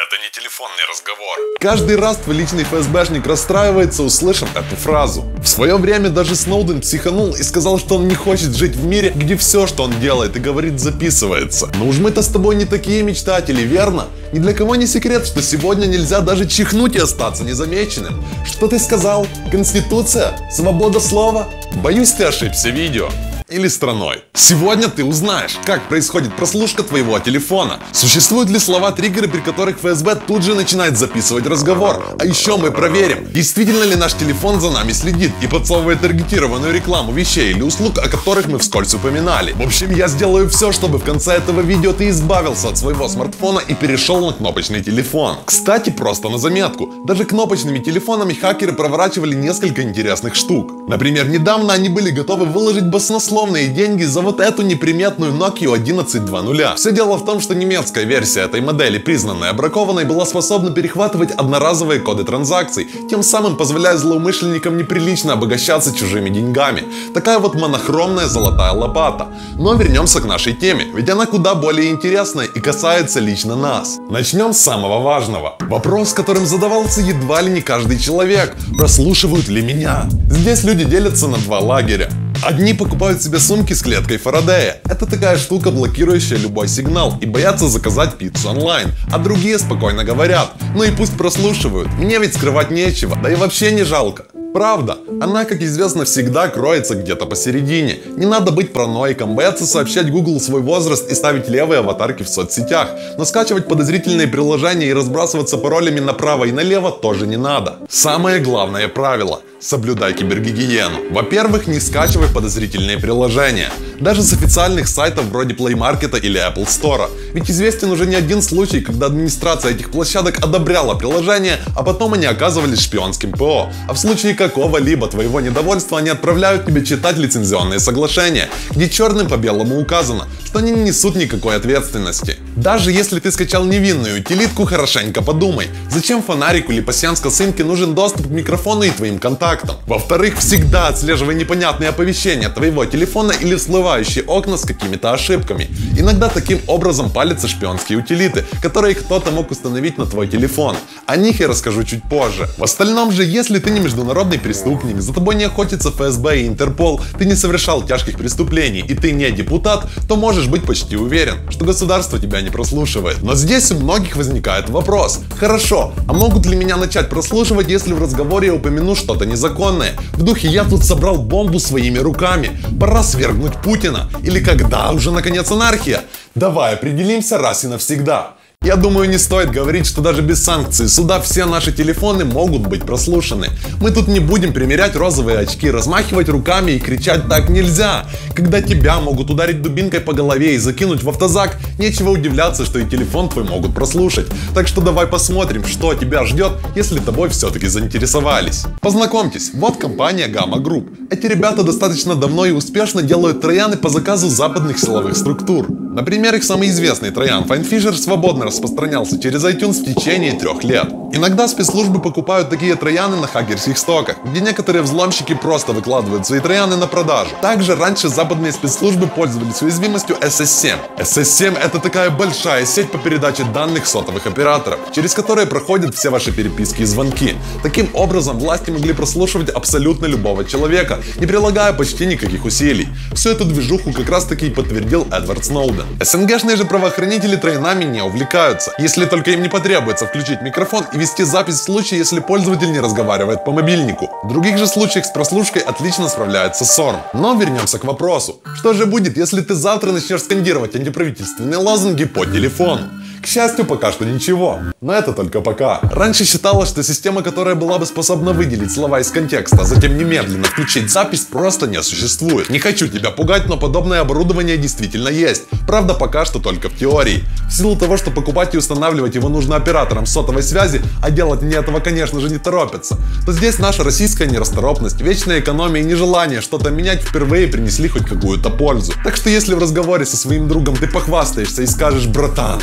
Это не телефонный разговор. Каждый раз твой личный ФСБшник расстраивается, услышав эту фразу. В свое время даже Сноуден психанул и сказал, что он не хочет жить в мире, где все, что он делает и говорит, записывается. Но уж мы-то с тобой не такие мечтатели, верно? Ни для кого не секрет, что сегодня нельзя даже чихнуть и остаться незамеченным. Что ты сказал? Конституция? Свобода слова? Боюсь, ты ошибся видео. Или страной. Сегодня ты узнаешь, как происходит прослушка твоего телефона. Существуют ли слова-триггеры, при которых ФСБ тут же начинает записывать разговор. А еще мы проверим, действительно ли наш телефон за нами следит и подсовывает таргетированную рекламу вещей или услуг, о которых мы вскользь упоминали. В общем, я сделаю все, чтобы в конце этого видео ты избавился от своего смартфона и перешел на кнопочный телефон. Кстати, просто на заметку, даже кнопочными телефонами хакеры проворачивали несколько интересных штук. Например, недавно они были готовы выложить баснословные деньги за вот эту неприметную Nokia 1120. Все дело в том, что немецкая версия этой модели, признанная бракованной, была способна перехватывать одноразовые коды транзакций, тем самым позволяя злоумышленникам неприлично обогащаться чужими деньгами. Такая вот монохромная золотая лопата. Но вернемся к нашей теме, ведь она куда более интересная и касается лично нас. Начнем с самого важного. Вопрос, которым задавался едва ли не каждый человек. Прослушивают ли меня? Здесь люди делятся на два лагеря. Одни покупают себе сумки с клеткой Фарадея. Это такая штука, блокирующая любой сигнал, и боятся заказать пиццу онлайн. А другие спокойно говорят: ну и пусть прослушивают, мне ведь скрывать нечего, да и вообще не жалко. Правда, она, как известно, всегда кроется где-то посередине. Не надо быть параноиком, бояться сообщать Google свой возраст и ставить левые аватарки в соцсетях. Но скачивать подозрительные приложения и разбрасываться паролями направо и налево тоже не надо. Самое главное правило: соблюдай кибергигиену. Во-первых, не скачивай подозрительные приложения. Даже с официальных сайтов вроде Play Market или Apple Store. Ведь известен уже не один случай, когда администрация этих площадок одобряла приложения, а потом они оказывались шпионским ПО. А в случае какого-либо твоего недовольства они отправляют тебе читать лицензионные соглашения, где черным по белому указано, что они не несут никакой ответственности. Даже если ты скачал невинную утилитку, хорошенько подумай, зачем фонарику или пасьянс-косынке нужен доступ к микрофону и твоим контактам. Во-вторых, всегда отслеживай непонятные оповещения твоего телефона или всплывающие окна с какими-то ошибками. Иногда таким образом палятся шпионские утилиты, которые кто-то мог установить на твой телефон. О них я расскажу чуть позже. В остальном же, если ты не международный преступник, за тобой не охотится ФСБ и Интерпол, ты не совершал тяжких преступлений и ты не депутат, то можешь быть почти уверен, что государство тебя не прослушивает. Но здесь у многих возникает вопрос: хорошо, а могут ли меня начать прослушивать, если в разговоре я упомяну что-то незаконное? В духе: я тут собрал бомбу своими руками, пора свергнуть Путина. Или когда уже наконец анархия? Давай определимся раз и навсегда. Я думаю, не стоит говорить, что даже без санкций суда все наши телефоны могут быть прослушаны. Мы тут не будем примерять розовые очки, размахивать руками и кричать: так нельзя. Когда тебя могут ударить дубинкой по голове и закинуть в автозак, нечего удивляться, что и телефон твой могут прослушать. Так что давай посмотрим, что тебя ждет, если тобой все-таки заинтересовались. Познакомьтесь, вот компания Gamma Group. Эти ребята достаточно давно и успешно делают трояны по заказу западных силовых структур. Например, их самый известный троян FindFisher свободно распространялся через iTunes в течение 3 лет. Иногда спецслужбы покупают такие трояны на хакерских стоках, где некоторые взломщики просто выкладывают свои трояны на продажу. Также раньше западные спецслужбы пользовались уязвимостью SS7. SS7 — это такая большая сеть по передаче данных сотовых операторов, через которые проходят все ваши переписки и звонки. Таким образом, власти могли прослушивать абсолютно любого человека, не прилагая почти никаких усилий. Всю эту движуху как раз таки и подтвердил Эдвард Сноуден. СНГшные же правоохранители троянами не увлекаются, если только им не потребуется включить микрофон и вести запись в случае, если пользователь не разговаривает по мобильнику. В других же случаях с прослушкой отлично справляется SORM. Но вернемся к вопросу. Что же будет, если ты завтра начнешь скандировать антиправительственные лозунги по телефону? К счастью, пока что ничего. Но это только пока. Раньше считалось, что система, которая была бы способна выделить слова из контекста, а затем немедленно включить запись, просто не существует. Не хочу тебя пугать, но подобное оборудование действительно есть. Правда, пока что только в теории. В силу того, что покупать и устанавливать его нужно операторам сотовой связи, а делать мне этого, конечно же, не торопятся, то здесь наша российская нерасторопность, вечная экономия и нежелание что-то менять впервые принесли хоть какую-то пользу. Так что если в разговоре со своим другом ты похвастаешься и скажешь: братан, вот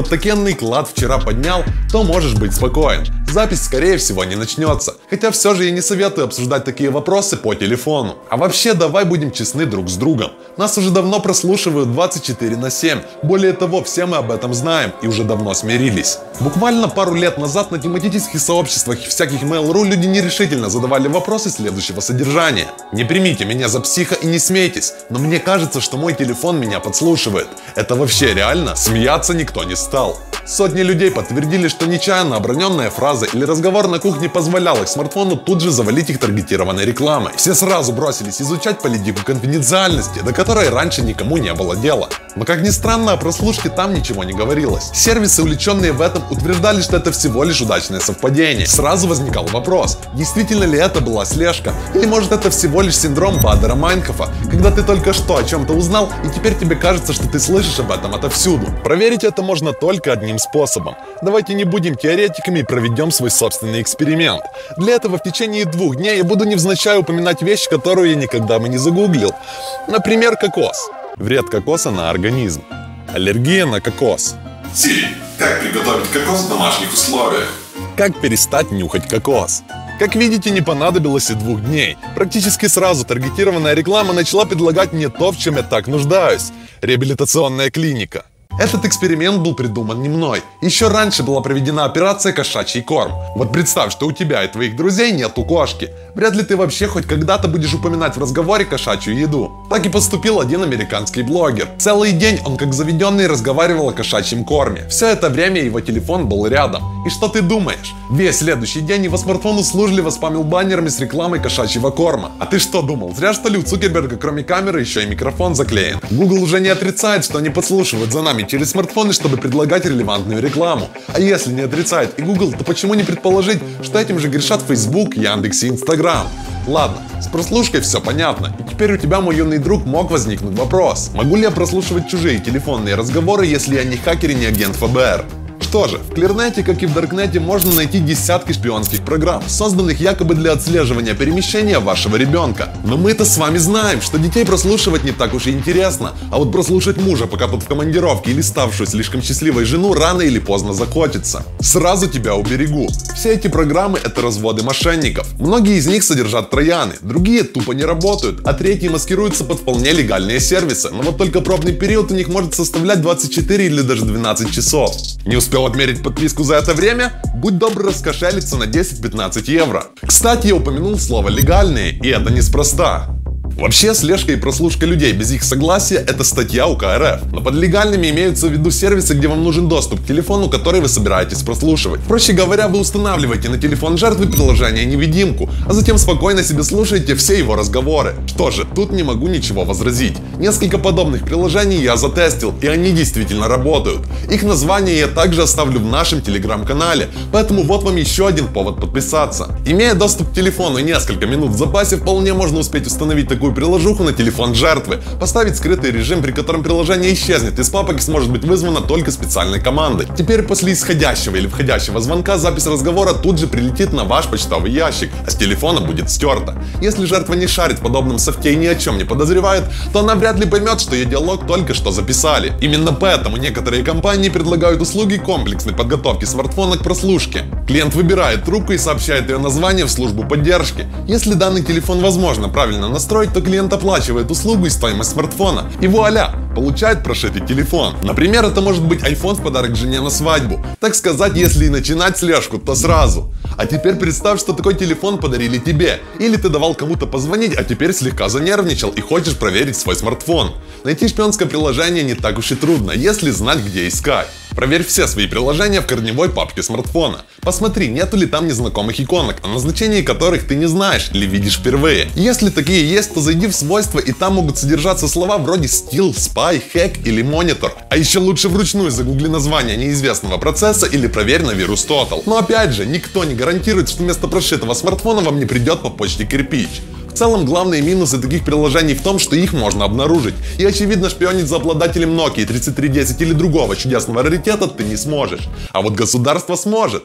такенный клад вчера поднял, то можешь быть спокоен. Запись, скорее всего, не начнется. Хотя все же я не советую обсуждать такие вопросы по телефону. А вообще, давай будем честны друг с другом. Нас уже давно прослушивают 24/7. Более того, все мы об этом знаем и уже давно смирились. Буквально пару лет назад на тематических сообществах и всяких Mail.ru люди нерешительно задавали вопросы следующего содержания. Не примите меня за психа и не смейтесь, но мне кажется, что мой телефон меня подслушивает. Это вообще реально? Смеяться никто не стал. Сотни людей подтвердили, что нечаянно оброненная фраза или разговор на кухне позволял их смартфону тут же завалить их таргетированной рекламой. Все сразу бросились изучать политику конфиденциальности, до которой раньше никому не было дела. Но как ни странно, о прослушке там ничего не говорилось. Сервисы, увлеченные в этом, утверждали, что это всего лишь удачное совпадение. Сразу возникал вопрос, действительно ли это была слежка? Или может это всего лишь синдром Бадера-Майнхофа, когда ты только что о чем-то узнал, и теперь тебе кажется, что ты слышишь об этом отовсюду. Проверить это можно только одним способом. Давайте не будем теоретиками и проведем свой собственный эксперимент. Для этого в течение 2 дней я буду невзначай упоминать вещь, которую я никогда бы не загуглил. Например, кокос. Вред кокоса на организм. Аллергия на кокос. Сири, как приготовить кокос в домашних условиях? Как перестать нюхать кокос? Как видите, не понадобилось и 2 дней. Практически сразу таргетированная реклама начала предлагать мне то, в чем я так нуждаюсь. Реабилитационная клиника. Этот эксперимент был придуман не мной. Еще раньше была проведена операция «Кошачий корм». Вот представь, что у тебя и твоих друзей нету кошки. Вряд ли ты вообще хоть когда-то будешь упоминать в разговоре кошачью еду. Так и поступил один американский блогер. Целый день он как заведенный разговаривал о кошачьем корме. Все это время его телефон был рядом. И что ты думаешь? Весь следующий день его смартфон услужливо спамил баннерами с рекламой кошачьего корма. А ты что думал? Зря что ли у Цукерберга кроме камеры еще и микрофон заклеен. Google уже не отрицает, что они подслушивают за нами через смартфоны, чтобы предлагать релевантную рекламу. А если не отрицает и Google, то почему не предположить, что этим же грешат Facebook, Яндекс и Instagram? Ладно, с прослушкой все понятно. И теперь у тебя, мой юный друг, мог возникнуть вопрос. Могу ли я прослушивать чужие телефонные разговоры, если я не хакер и не агент ФБР? Что же, в Клирнете, как и в Даркнете, можно найти десятки шпионских программ, созданных якобы для отслеживания перемещения вашего ребенка. Но мы-то с вами знаем, что детей прослушивать не так уж и интересно, а вот прослушать мужа, пока тот в командировке, или ставшую слишком счастливой жену, рано или поздно захочется. Сразу тебя уберегу. Все эти программы — это разводы мошенников. Многие из них содержат трояны, другие тупо не работают, а третьи маскируются под вполне легальные сервисы. Но вот только пробный период у них может составлять 24 или даже 12 часов. Не успел отмерить подписку за это время? Будь добр раскошелиться на 10-15 евро. Кстати, я упомянул слово «легальные», и это неспроста. Вообще, слежка и прослушка людей без их согласия – это статья УК РФ. Но под легальными имеются в виду сервисы, где вам нужен доступ к телефону, который вы собираетесь прослушивать. Проще говоря, вы устанавливаете на телефон жертвы приложение-невидимку, а затем спокойно себе слушаете все его разговоры. Что же, тут не могу ничего возразить. Несколько подобных приложений я затестил, и они действительно работают. Их название я также оставлю в нашем телеграм-канале, поэтому вот вам еще один повод подписаться. Имея доступ к телефону и несколько минут в запасе, вполне можно успеть установить такую приложуху на телефон жертвы, поставить скрытый режим, при котором приложение исчезнет, и с папок сможет быть вызвано только специальной командой. Теперь после исходящего или входящего звонка запись разговора тут же прилетит на ваш почтовый ящик, а с телефона будет стерта. Если жертва не шарит в подобном софте и ни о чем не подозревает, то она вряд ли поймет, что ее диалог только что записали. Именно поэтому некоторые компании предлагают услуги комплексной подготовки смартфона к прослушке. Клиент выбирает трубку и сообщает ее название в службу поддержки. Если данный телефон возможно правильно настроить, то клиент оплачивает услугу и стоимость смартфона. И вуаля! Получает прошитый телефон. Например, это может быть iPhone в подарок жене на свадьбу. Так сказать, если и начинать слежку, то сразу. А теперь представь, что такой телефон подарили тебе. Или ты давал кому-то позвонить, а теперь слегка занервничал и хочешь проверить свой смартфон. Найти шпионское приложение не так уж и трудно, если знать, где искать. Проверь все свои приложения в корневой папке смартфона. Посмотри, нету ли там незнакомых иконок, о назначении которых ты не знаешь или видишь впервые. Если такие есть, то зайди в свойства, и там могут содержаться слова вроде стил, спай, хэк или монитор. А еще лучше вручную загугли название неизвестного процесса или проверь на вирус Total. Но опять же, никто не гарантирует, что вместо прошитого смартфона вам не придет по почте кирпич. В целом, главные минусы таких приложений в том, что их можно обнаружить. И очевидно, шпионить за обладателем Nokia 3310 или другого чудесного раритета ты не сможешь. А вот государство сможет.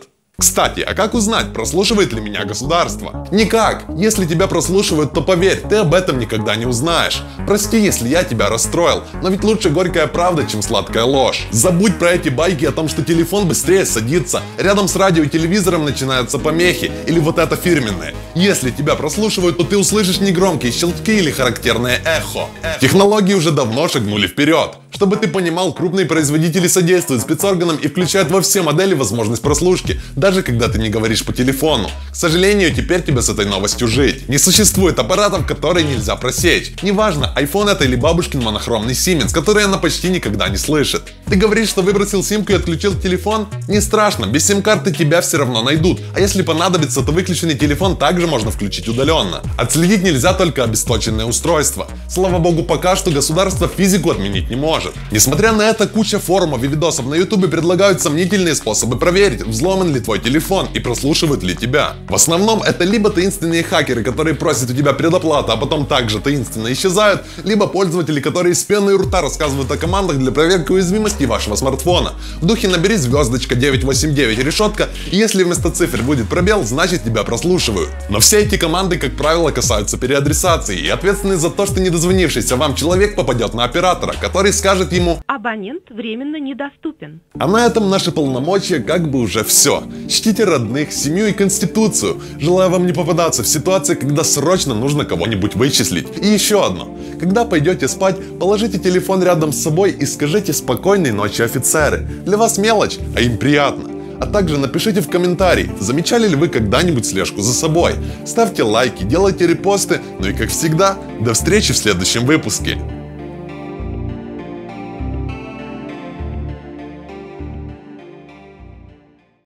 Кстати, а как узнать, прослушивает ли меня государство? Никак. Если тебя прослушивают, то поверь, ты об этом никогда не узнаешь. Прости, если я тебя расстроил, но ведь лучше горькая правда, чем сладкая ложь. Забудь про эти байки о том, что телефон быстрее садится, рядом с радио и телевизором начинаются помехи, или вот это фирменное. Если тебя прослушивают, то ты услышишь негромкие щелчки или характерное эхо. Технологии уже давно шагнули вперед. Чтобы ты понимал, крупные производители содействуют спецорганам и включают во все модели возможность прослушки, даже когда ты не говоришь по телефону. К сожалению, теперь тебе с этой новостью жить. Не существует аппаратов, которые нельзя просечь. Неважно, iPhone это или бабушкин монохромный Siemens, который она почти никогда не слышит. Ты говоришь, что выбросил симку и отключил телефон? Не страшно, без сим-карты тебя все равно найдут. А если понадобится, то выключенный телефон также можно включить удаленно. Отследить нельзя только обесточенное устройство. Слава богу, пока что государство физику отменить не может. Несмотря на это, куча форумов и видосов на ютубе предлагают сомнительные способы проверить, взломан ли твой телефон и прослушивают ли тебя. В основном это либо таинственные хакеры, которые просят у тебя предоплату, а потом также таинственно исчезают, либо пользователи, которые с пеной у рта рассказывают о командах для проверки уязвимости вашего смартфона. В духе набери звездочка 989 решетка, и если вместо цифр будет пробел, значит тебя прослушивают. Но все эти команды, как правило, касаются переадресации, и ответственный за то, что недозвонившийся вам человек попадет на оператора, который скажет ему: абонент временно недоступен. А на этом наши полномочия как бы уже все. Чтите родных, семью и конституцию. Желаю вам не попадаться в ситуации, когда срочно нужно кого-нибудь вычислить. И еще одно. Когда пойдете спать, положите телефон рядом с собой и скажите спокойной ночи, офицеры. Для вас мелочь, а им приятно. А также напишите в комментарии, замечали ли вы когда-нибудь слежку за собой. Ставьте лайки, делайте репосты, ну и как всегда, до встречи в следующем выпуске.